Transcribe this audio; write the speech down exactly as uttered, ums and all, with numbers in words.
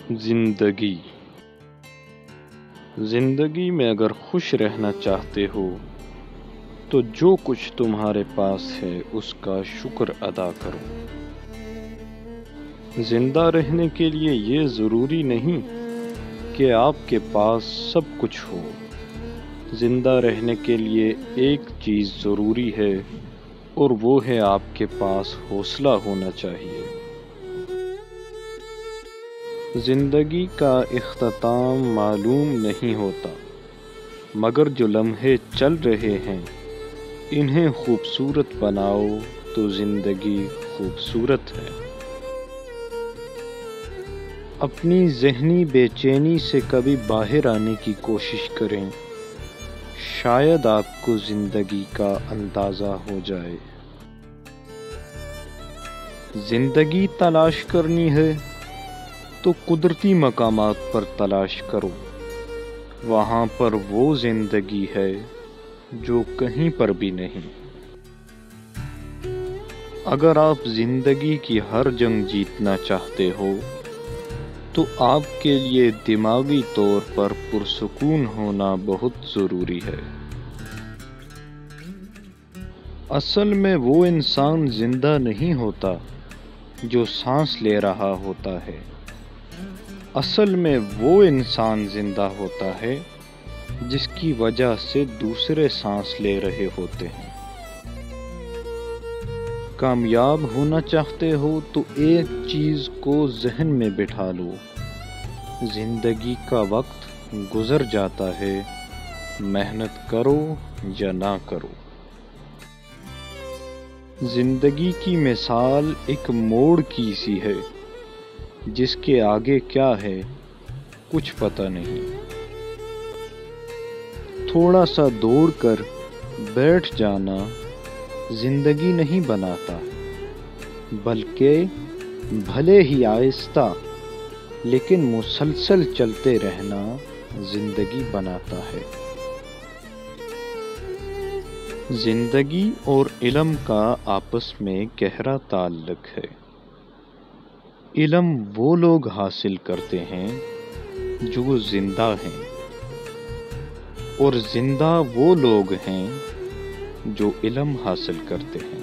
زندگی زندگی میں اگر خوش رہنا چاہتے ہو تو جو کچھ تمہارے پاس ہے اس کا شکر ادا کرو۔ زندہ رہنے کے لیے یہ ضروری نہیں کہ آپ کے پاس سب کچھ ہو۔ زندہ رہنے کے لیے ایک چیز ضروری ہے اور وہ ہے آپ کے پاس حوصلہ ہونا چاہیے۔ زندگی کا اختتام معلوم نہیں ہوتا، مگر جو لمحے چل رہے ہیں انہیں خوبصورت بناؤ تو زندگی خوبصورت ہے۔ اپنی ذہنی بے چینی سے کبھی باہر آنے کی کوشش کریں، شاید آپ کو زندگی کا اندازہ ہو جائے۔ زندگی تلاش کرنی ہے تو قدرتی مقامات پر تلاش کرو، وہاں پر وہ زندگی ہے جو کہیں پر بھی نہیں۔ اگر آپ زندگی کی ہر جنگ جیتنا چاہتے ہو تو آپ کے لیے دماغی طور پر پرسکون ہونا بہت ضروری ہے۔ اصل میں وہ انسان زندہ نہیں ہوتا جو سانس لے رہا ہوتا ہے، اصل میں وہ انسان زندہ ہوتا ہے جس کی وجہ سے دوسرے سانس لے رہے ہوتے ہیں۔ کامیاب ہونا چاہتے ہو تو ایک چیز کو ذہن میں بٹھا لو، زندگی کا وقت گزر جاتا ہے، محنت کرو یا نہ کرو۔ زندگی کی مثال ایک موڑ کی سی ہے، جس کے آگے کیا ہے کچھ پتہ نہیں۔ تھوڑا سا دوڑ کر بیٹھ جانا زندگی نہیں بناتا، بلکہ بھلے ہی آہستہ لیکن مسلسل چلتے رہنا زندگی بناتا ہے۔ زندگی اور علم کا آپس میں گہرا تعلق ہے۔ علم وہ لوگ حاصل کرتے ہیں جو زندہ ہیں، اور زندہ وہ لوگ ہیں جو علم حاصل کرتے ہیں۔